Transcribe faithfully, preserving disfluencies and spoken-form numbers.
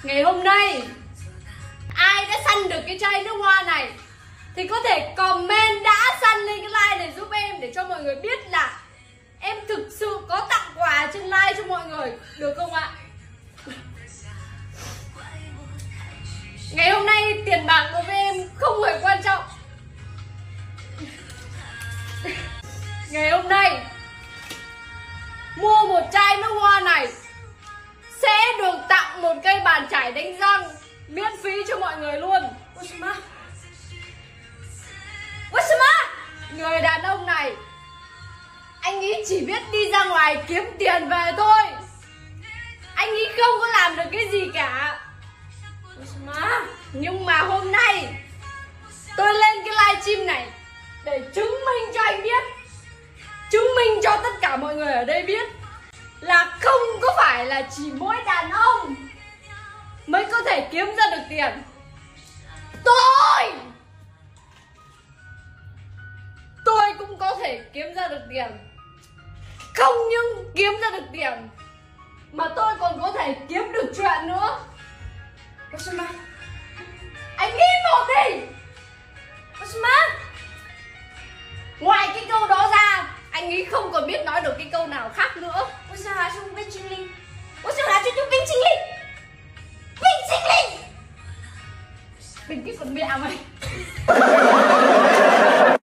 Ngày hôm nay ai đã săn được cái chai nước hoa này thì có thể comment đã săn lên cái like này giúp em, để cho mọi người biết là em thực sự có tặng quà trên like cho mọi người, được không ạ? Ngày hôm nay tiền bạc đối với em không hề quan trọng. Ngày hôm nay mua một chai nước hoa này sẽ được tặng một cây bàn chải đánh răng miễn phí cho mọi người luôn. Người đàn ông này, anh ấy chỉ biết đi ra ngoài kiếm tiền về thôi. Anh ấy không có làm được cái gì cả. Nhưng mà hôm nay tôi lên cái livestream này để chứng minh cho anh biết, chứng minh cho tất cả mọi người ở đây biết là không có phải là chỉ mỗi đàn ông mới có thể kiếm ra được tiền. Tôi Tôi cũng có thể kiếm ra được tiền. Không những kiếm ra được tiền mà tôi còn có thể kiếm được chuyện nữa. Anh nghĩ một đi. Ngoài cái câu đó ra, anh ấy không còn biết nói được cái câu nào khác nữa. Bình cái con mẹ mày.